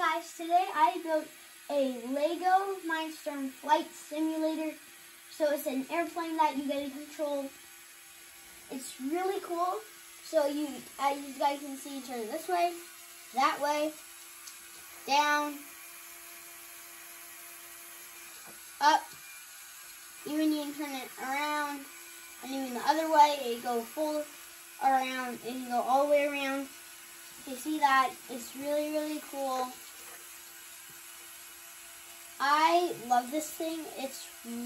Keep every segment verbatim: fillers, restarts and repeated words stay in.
guys, today I built a Lego Mindstorms flight simulator. So it's an airplane that you get to control. It's really cool. So you, as you guys can see, turn this way, that way, down, up. Even you can turn it around, and even the other way, it go full around, and you go all the way around. You see that? It's really, really cool. I love this thing. It's,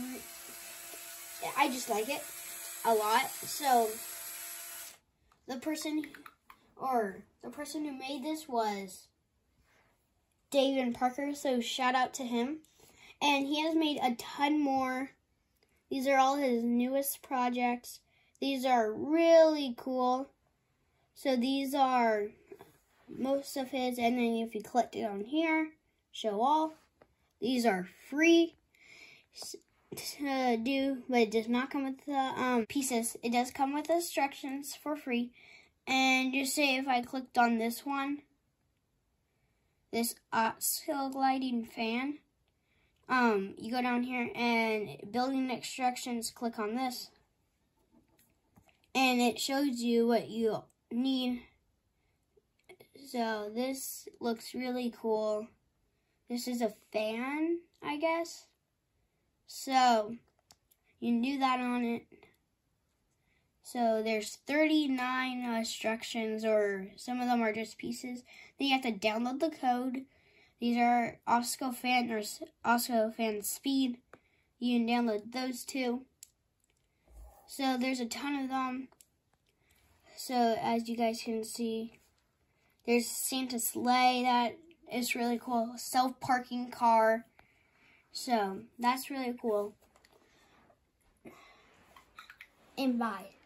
I just like it a lot. So, the person, or the person who made this was David Parker, so shout out to him. And he has made a ton more. These are all his newest projects. These are really cool. So these are most of his, and then if you click down here, show all. These are free to do, but it does not come with the um, pieces. It does come with instructions for free. And just say if I clicked on this one, this oscillating gliding fan, um, you go down here and building instructions, click on this, and it shows you what you need. So this looks really cool. This is a fan, I guess. So you can do that on it. So there's thirty-nine instructions, or some of them are just pieces. Then you have to download the code. These are Osco fan or Osco fan speed. You can download those too. So there's a ton of them. So as you guys can see, there's Santa sleigh that is really cool. Self-parking car. So that's really cool. And bye.